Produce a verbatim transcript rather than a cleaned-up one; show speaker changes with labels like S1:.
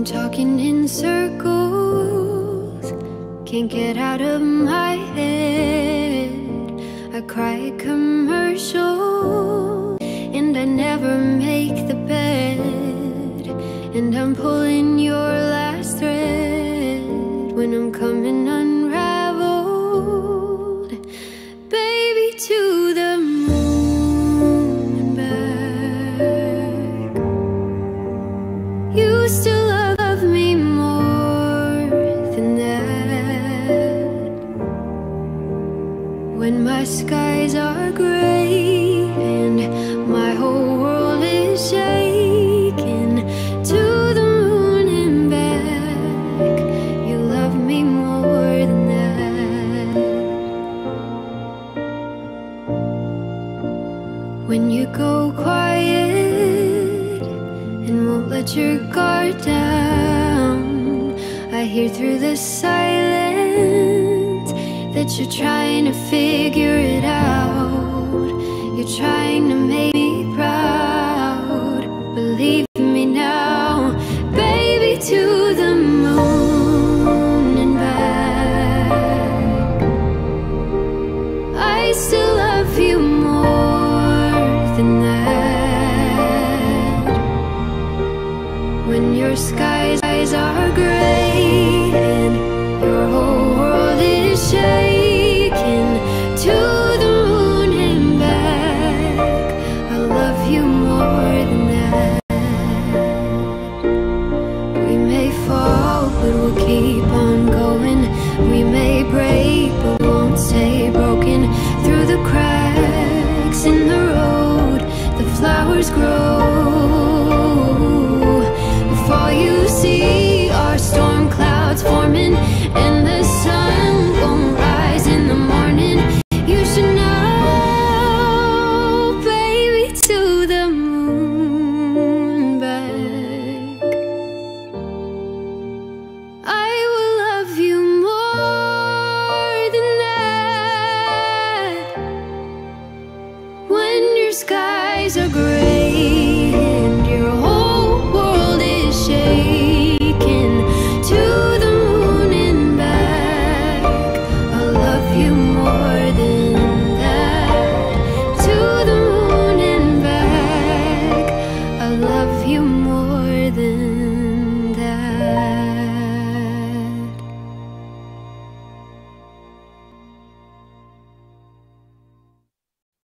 S1: been talking in circles, can't get out of my head. I cry at commercials, and I never make the bed. And I'm pulling your last thread when I'm coming unraveled. Baby, to the moon and back. You still love me more than that. When my skies are gray and my whole world is shaking, to the moon and back. You love me more than that. When you go quiet and won't let your guard down, I hear through the silence that you're trying to figure it out. You're trying to make